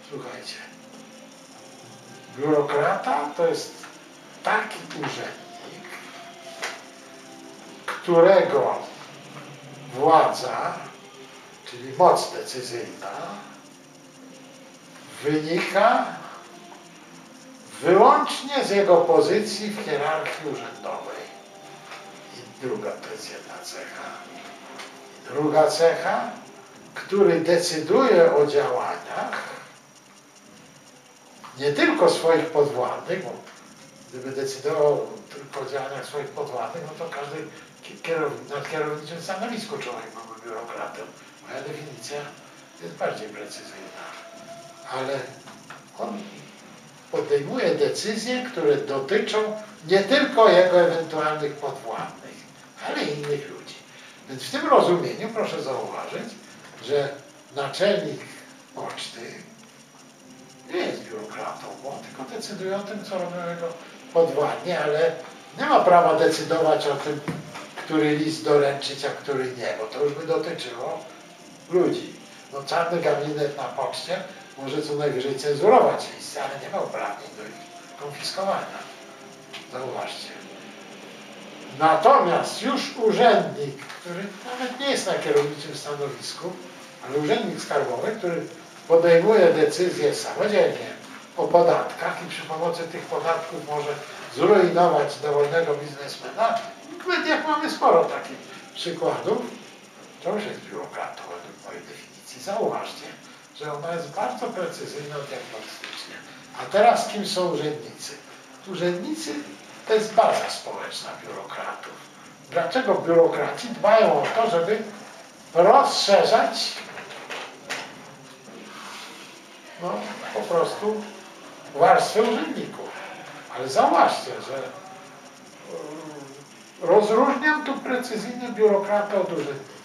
Słuchajcie, biurokrata to jest taki urzędnik, którego władza, czyli moc decyzyjna, wynika wyłącznie z jego pozycji w hierarchii urzędowej. I druga to jest jedna cecha. I druga cecha, który decyduje o działaniach nie tylko swoich podwładnych, bo gdyby decydował tylko o działaniach swoich podwładnych, no to każdy na kierowniczym stanowisku człowiek byłby biurokratą. Moja definicja jest bardziej precyzyjna. Ale on podejmuje decyzje, które dotyczą nie tylko jego ewentualnych podwładnych, ale i innych ludzi. Więc w tym rozumieniu proszę zauważyć, że naczelnik poczty nie jest biurokratą, bo on tylko decyduje o tym, co robią jego podwładni, ale nie ma prawa decydować o tym, który list doręczyć, a który nie, bo to już by dotyczyło ludzi. No, czarny gabinet na poczcie może co najwyżej cenzurować listy, ale nie ma uprawnień do ich konfiskowania. Zauważcie. Natomiast już urzędnik, który nawet nie jest na kierowniczym stanowisku, ale urzędnik skarbowy, który podejmuje decyzje samodzielnie o podatkach i przy pomocy tych podatków może zrujnować dowolnego biznesmena. W mediach mamy sporo takich przykładów. To już jest biurokratą według mojej definicji. Zauważcie, że ona jest bardzo precyzyjna diagnostycznie. A teraz kim są urzędnicy? Urzędnicy to jest baza społeczna biurokratów. Dlaczego biurokraci dbają o to, żeby rozszerzać po prostu warstwę urzędników? Ale zauważcie, że rozróżniam tu precyzyjnie biurokratę od urzędnika.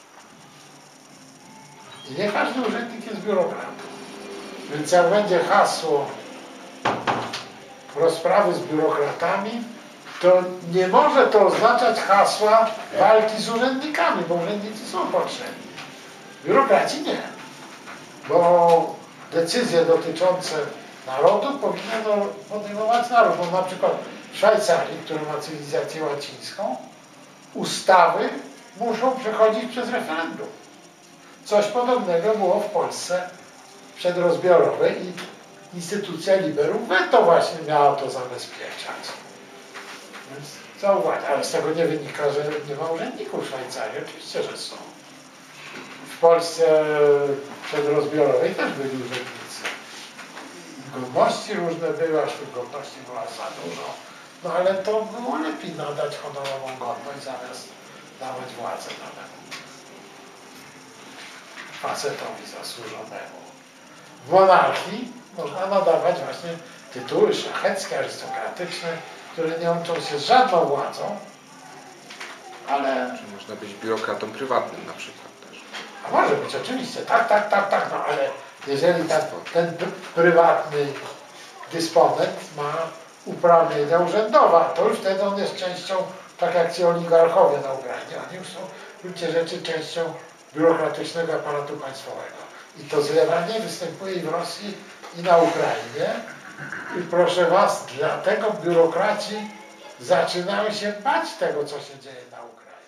I nie każdy urzędnik jest biurokratą. Więc jak będzie hasło rozprawy z biurokratami, to nie może to oznaczać hasła walki z urzędnikami, bo urzędnicy są potrzebni. Biurokraci nie. Bo decyzje dotyczące narodu powinien podejmować naród. Bo na przykład w Szwajcarii, która ma cywilizację łacińską, ustawy muszą przechodzić przez referendum. Coś podobnego było w Polsce przedrozbiorowej i instytucja liberum veto właśnie miała to zabezpieczać. Więc zauważ, ale z tego nie wynika, że nie ma urzędników w Szwajcarii. Oczywiście, że są. W Polsce przedrozbiorowej też byli urzędnicy. I godności różne były, aż tych godności była za dużo. No ale to było lepiej nadać honorową godność, zamiast dawać władzę nawet facetowi zasłużonemu. W monarchii można nadawać właśnie tytuły szlacheckie, arystokratyczne, które nie łączą się z żadną władzą, ale... Czy można być biurokratą prywatnym na przykład też? A może być, oczywiście, tak, no ale jeżeli ten prywatny dysponent ma uprawnienia urzędowe, to już wtedy on jest częścią, tak jak ci oligarchowie na Ukrainie, oni już są w gruncie rzeczy częścią biurokratycznego aparatu państwowego. I to zlewanie występuje i w Rosji, i na Ukrainie. I proszę was, dlatego biurokraci zaczynają się bać tego, co się dzieje na Ukrainie.